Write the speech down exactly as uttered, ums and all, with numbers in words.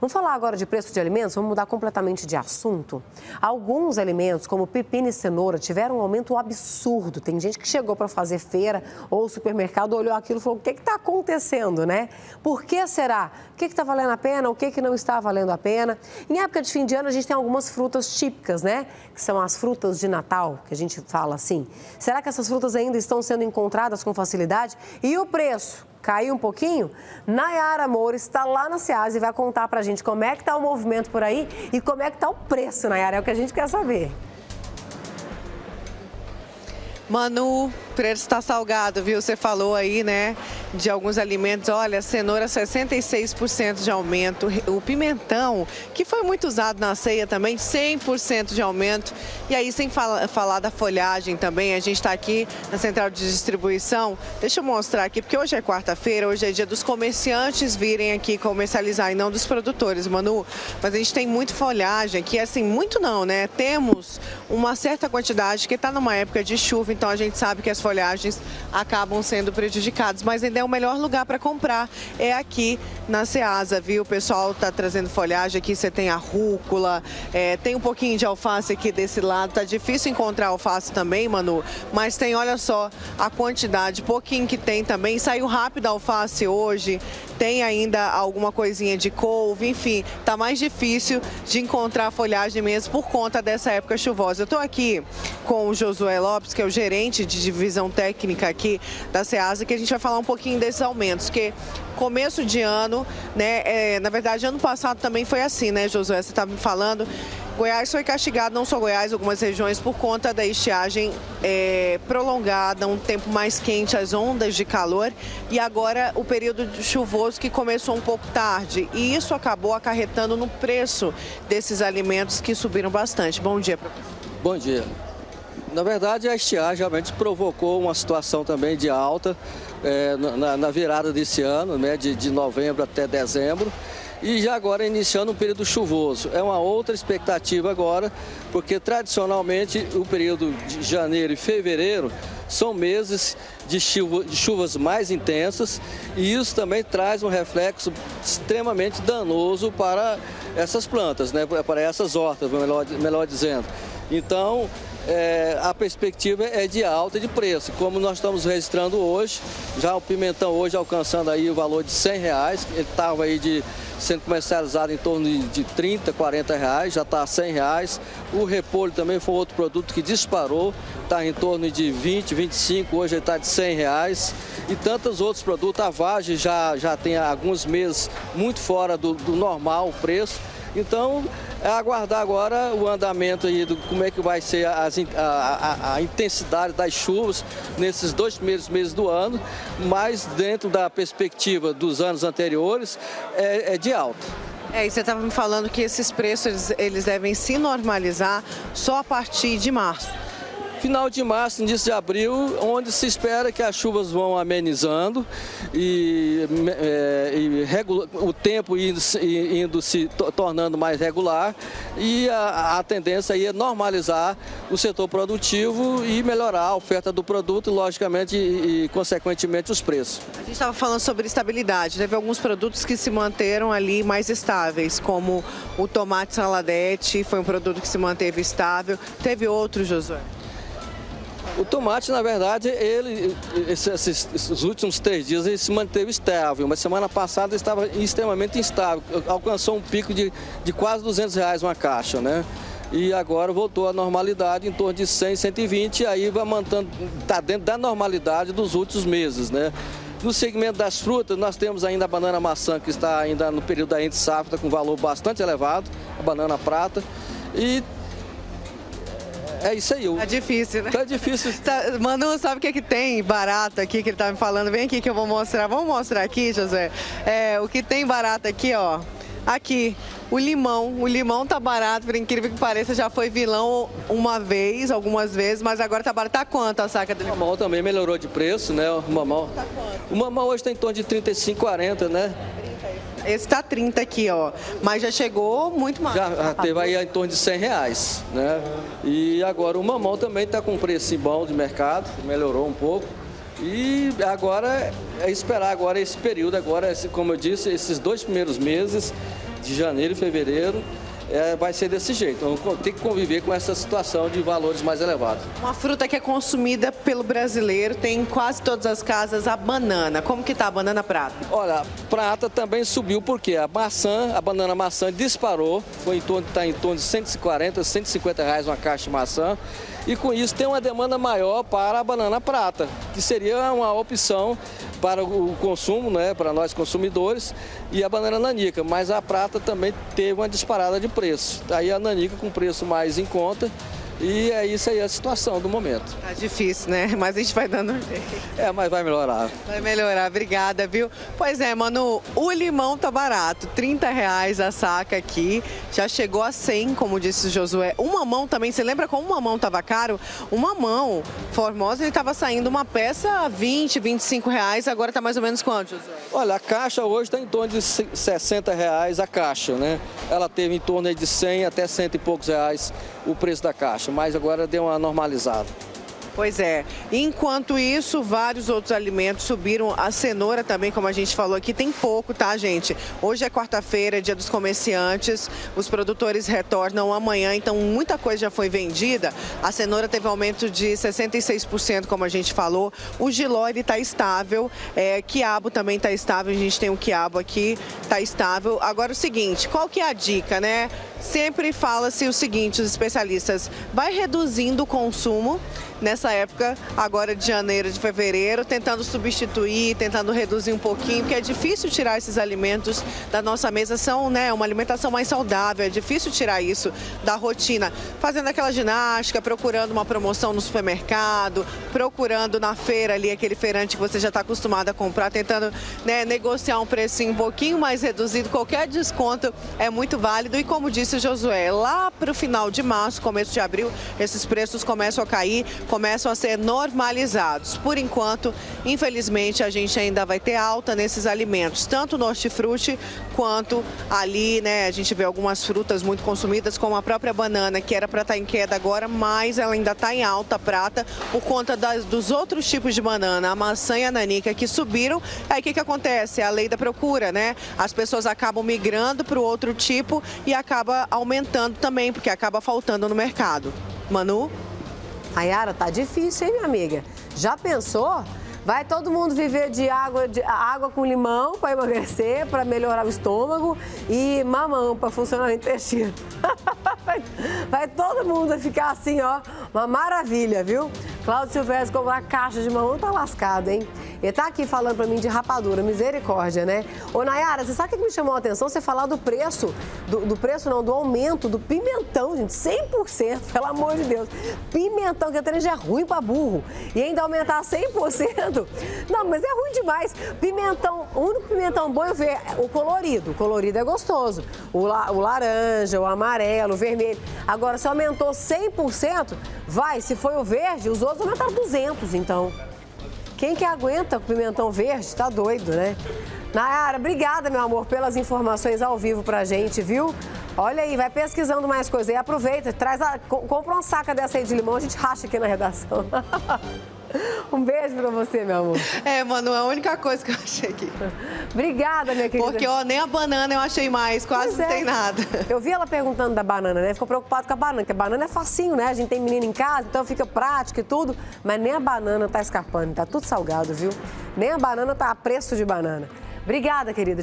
Vamos falar agora de preço de alimentos? Vamos mudar completamente de assunto? Alguns alimentos, como pepino e cenoura, tiveram um aumento absurdo. Tem gente que chegou para fazer feira ou supermercado, olhou aquilo e falou, o que está acontecendo, né? Por que será? O que está valendo a pena? O que, que não está valendo a pena? Em época de fim de ano, a gente tem algumas frutas típicas, né? Que são as frutas de Natal, que a gente fala assim. Será que essas frutas ainda estão sendo encontradas com facilidade? E o preço? Caiu um pouquinho? Nayara Moura está lá na Ceasa e vai contar pra gente como é que tá o movimento por aí e como é que tá o preço, Nayara, é o que a gente quer saber. Manu, o preço está salgado, viu? Você falou aí, né, de alguns alimentos. Olha, cenoura, sessenta e seis por cento de aumento. O pimentão, que foi muito usado na ceia também, cem por cento de aumento. E aí, sem fala, falar da folhagem também, a gente está aqui na central de distribuição. Deixa eu mostrar aqui, porque hoje é quarta-feira, hoje é dia dos comerciantes virem aqui comercializar e não dos produtores, Manu. Mas a gente tem muito folhagem aqui, assim, muito não, né? Temos uma certa quantidade que está numa época de chuva, então a gente sabe que as folhagens acabam sendo prejudicadas, mas ainda é o melhor lugar para comprar, é aqui na Ceasa, viu? O pessoal está trazendo folhagem aqui, você tem a rúcula, é, tem um pouquinho de alface aqui desse lado, tá difícil encontrar alface também, Manu, mas tem, olha só, a quantidade, pouquinho que tem também, saiu rápido a alface hoje, tem ainda alguma coisinha de couve, enfim, tá mais difícil de encontrar folhagem mesmo por conta dessa época chuvosa. Eu tô aqui com o Josué Lopes, que é o gerente de divisão técnica aqui da Ceasa, que a gente vai falar um pouquinho desses aumentos, que começo de ano, né, é, na verdade ano passado também foi assim, né, Josué, você estava me falando, Goiás foi castigado, não só Goiás, algumas regiões, por conta da estiagem é, prolongada, um tempo mais quente, as ondas de calor, e agora o período chuvoso que começou um pouco tarde, e isso acabou acarretando no preço desses alimentos que subiram bastante. Bom dia, professor. Bom dia. Na verdade, a estiagem realmente provocou uma situação também de alta é, na, na virada desse ano, né, de, de novembro até dezembro, e já agora iniciando um período chuvoso. É uma outra expectativa agora, porque tradicionalmente o período de janeiro e fevereiro são meses de, chuva, de chuvas mais intensas, e isso também traz um reflexo extremamente danoso para essas plantas, né, para essas hortas, melhor, melhor dizendo. Então, É, a perspectiva é de alta de preço, como nós estamos registrando hoje, já o pimentão hoje alcançando aí o valor de cem reais, ele estava aí de, sendo comercializado em torno de, de trinta, quarenta reais, já está a cem reais, o repolho também foi outro produto que disparou, está em torno de vinte, vinte e cinco, hoje ele está de cem reais, e tantos outros produtos, a vagem já, já tem alguns meses muito fora do, do normal o preço, então é aguardar agora o andamento aí do como é que vai ser as, a, a, a intensidade das chuvas nesses dois primeiros meses do ano, mas dentro da perspectiva dos anos anteriores é, é de alta. É, e você estava me falando que esses preços eles, eles devem se normalizar só a partir de março. Final de março, início de abril, onde se espera que as chuvas vão amenizando e, é, e regula, o tempo indo, indo se tornando mais regular, e a, a tendência aí é normalizar o setor produtivo e melhorar a oferta do produto, logicamente, e, e consequentemente os preços. A gente estava falando sobre estabilidade, teve alguns produtos que se manteram ali mais estáveis, como o tomate saladete, foi um produto que se manteve estável, teve outros, Josué? O tomate, na verdade, ele, esses, esses últimos três dias ele se manteve estável, mas semana passada estava extremamente instável, alcançou um pico de, de quase duzentos reais uma caixa, né? E agora voltou à normalidade em torno de cem, cento e vinte, e aí vai mantendo, está dentro da normalidade dos últimos meses, né? No segmento das frutas, nós temos ainda a banana maçã, que está ainda no período da entre safra, com valor bastante elevado, a banana prata, e é isso aí. Tá difícil, né? Tá difícil. Manu, sabe o que é que tem barato aqui que ele tá me falando? Vem aqui que eu vou mostrar. Vamos mostrar aqui, José. É, o que tem barato aqui, ó. Aqui, o limão. O limão tá barato, por incrível que pareça, já foi vilão uma vez, algumas vezes, mas agora tá barato. Tá quanto a saca do limão? O mamão também melhorou de preço, né? O mamão. Tá quanto? O mamão hoje tá em torno de trinta e cinco, quarenta, né? Esse tá trinta aqui, ó, mas já chegou muito mais. Já teve aí em torno de cem reais, né? E agora o mamão também tá com preço bom de mercado, melhorou um pouco. E agora é esperar agora esse período, agora, como eu disse, esses dois primeiros meses de janeiro e fevereiro, é, vai ser desse jeito. Então, tem que conviver com essa situação de valores mais elevados. Uma fruta que é consumida pelo brasileiro, tem em quase todas as casas a banana. Como que está a banana prata? Olha, a prata também subiu porque a maçã, a banana maçã disparou, foi em torno, está em torno de cento e quarenta, cento e cinquenta reais uma caixa de maçã. E com isso tem uma demanda maior para a banana prata, que seria uma opção para o consumo, né, para nós consumidores, e a banana nanica. Mas a prata também teve uma disparada de preço. Aí a nanica com preço mais em conta. E é isso aí a situação do momento. Tá difícil, né? Mas a gente vai dando um jeito. É, mas vai melhorar. Vai melhorar, obrigada, viu? Pois é, Manu, o limão tá barato, trinta reais a saca aqui. Já chegou a cem, como disse o Josué. Um mamão também, você lembra como um mamão tava caro? Um mamão Formosa, ele tava saindo uma peça a vinte, vinte e cinco reais, agora tá mais ou menos quanto, Josué? Olha, a caixa hoje está em torno de sessenta reais a caixa, né? Ela teve em torno de cem até cento e poucos reais o preço da caixa, mas agora deu uma normalizada. Pois é. Enquanto isso, vários outros alimentos subiram. A cenoura também, como a gente falou aqui, tem pouco, tá, gente? Hoje é quarta-feira, dia dos comerciantes. Os produtores retornam amanhã, então muita coisa já foi vendida. A cenoura teve aumento de sessenta e seis por cento, como a gente falou. O jiló, ele tá estável. É, quiabo também tá estável. A gente tem um quiabo aqui, tá estável. Agora o seguinte, qual que é a dica, né? Sempre fala-se o seguinte, os especialistas, vai reduzindo o consumo nessa época, agora de janeiro, de fevereiro, tentando substituir, tentando reduzir um pouquinho, porque é difícil tirar esses alimentos da nossa mesa, são, né, uma alimentação mais saudável, é difícil tirar isso da rotina, fazendo aquela ginástica, procurando uma promoção no supermercado, procurando na feira ali, aquele feirante que você já está acostumado a comprar, tentando, né, negociar um precinho um pouquinho mais reduzido, qualquer desconto é muito válido e como disse o Josué, lá para o final de março, começo de abril, esses preços começam a cair, começam a ser normalizados. Por enquanto, infelizmente, a gente ainda vai ter alta nesses alimentos, tanto no hortifruti quanto ali, né, a gente vê algumas frutas muito consumidas, como a própria banana, que era para estar em queda agora, mas ela ainda está em alta prata por conta das, dos outros tipos de banana, a maçã e a nanica, que subiram. Aí o que, que acontece? É a lei da procura, né? As pessoas acabam migrando para o outro tipo e acaba aumentando também, porque acaba faltando no mercado. Manu? Nayara, tá difícil, hein, minha amiga? Já pensou? Vai todo mundo viver de água, de água com limão para emagrecer, para melhorar o estômago e mamão para funcionar o intestino. Vai todo mundo ficar assim, ó, uma maravilha, viu? Cláudio Silvestre comprar caixa de mamão, tá lascado, hein? Ele tá aqui falando pra mim de rapadura, misericórdia, né? Ô, Nayara, você sabe o que me chamou a atenção? Você falar do preço, do, do preço não, do aumento do pimentão, gente, cem por cento, pelo amor de Deus. Pimentão, que até já é ruim pra burro. E ainda aumentar cem por cento? Não, mas é ruim demais. Pimentão, o único pimentão bom é ver o colorido. O colorido é gostoso. O, la, o laranja, o amarelo, o vermelho. Agora, se aumentou cem por cento, vai, se foi o verde, os outros aumentaram duzentos por cento, então. Quem que aguenta o pimentão verde? Tá doido, né? Nayara, obrigada, meu amor, pelas informações ao vivo pra gente, viu? Olha aí, vai pesquisando mais coisas aí, aproveita, traz a, compra uma saca dessa aí de limão, a gente racha aqui na redação. Um beijo pra você, meu amor. É, Manu, a única coisa que eu achei aqui. Obrigada, minha querida. Porque, ó, nem a banana eu achei mais, quase não tem nada. Eu vi ela perguntando da banana, né? Ficou preocupado com a banana, porque a banana é facinho, né? A gente tem menino em casa, então fica prático e tudo. Mas nem a banana tá escapando, tá tudo salgado, viu? Nem a banana tá a preço de banana. Obrigada, querida.